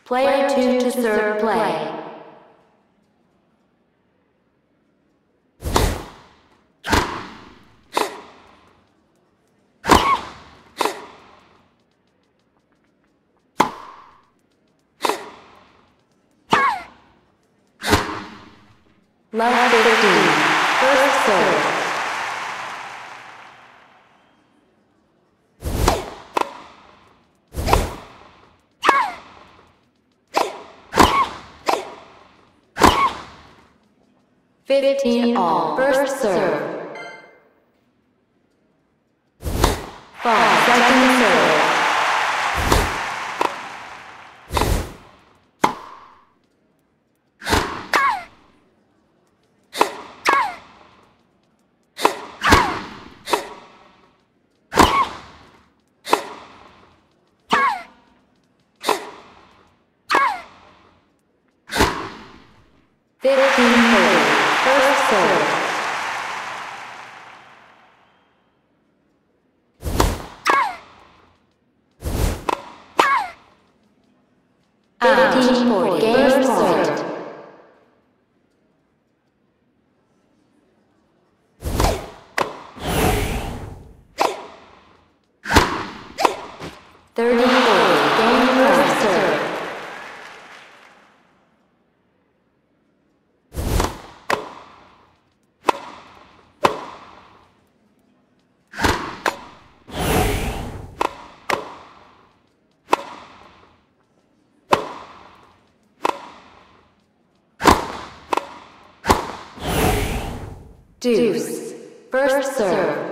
Player 2 to serve play. Love 15. First serve. Fifteen all. First serve. Ball. Second serve. First serve. Out. 15-40. Game point. Game first serve. Deuce. First serve.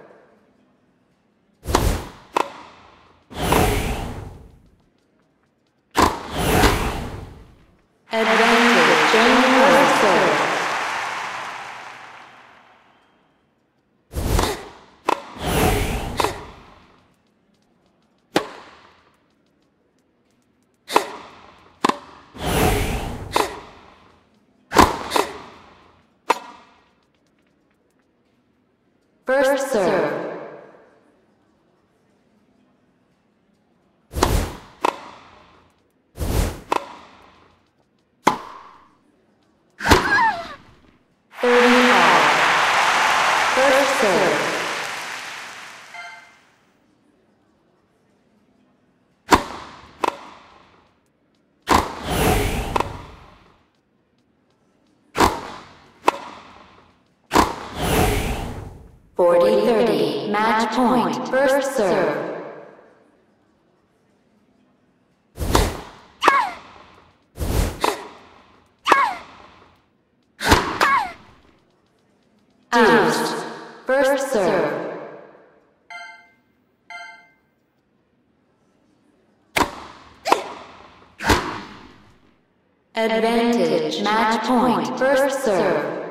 Advantage. Game first serve. First serve. First serve. Match point. First serve. Deuce. First serve. Advantage. Match point. First serve.